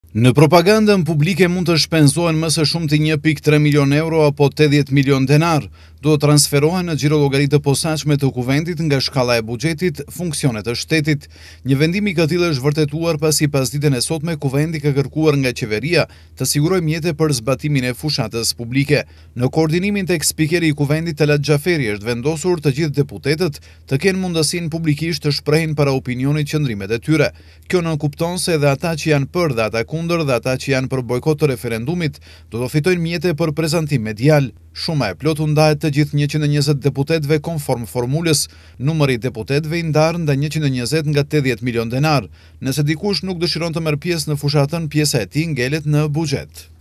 Në propagandën publike mund të shpenzohen më së shumti 1.3 milion euro apo 80 milion denar. Do të transferohen në xhirollogarit të posaçme të kuvendit nga shkalla e buxhetit funksionet të shtetit. Një vendim i këtillë është vërtetuar pasi pasditën e sotme kuvendi ka kërkuar nga qeveria të sigurojë mjete për zbatimin e fushatës publike. Në koordinimin tek spikeri i kuvendit Talat Xhaferi është vendosur të gjithë deputetët të kenë mundësinë publikisht të shprehin para opinionit qëndrimet e tyre. Kjo nënkupton se edhe ata që janë për dhe ata kundër dhe ata që janë për bojkot të referendumit do të fitojnë mjete për prezantim medial. Shuma e plotë ndahet të gjithë 120 deputetëve konform formulës. Numri i deputetëve i ndarë nda 120 nga 80 milion denar. Nëse dikush nuk dëshiron të merr pjesë në fushatën, pjesa e tij ngelet në buxhet.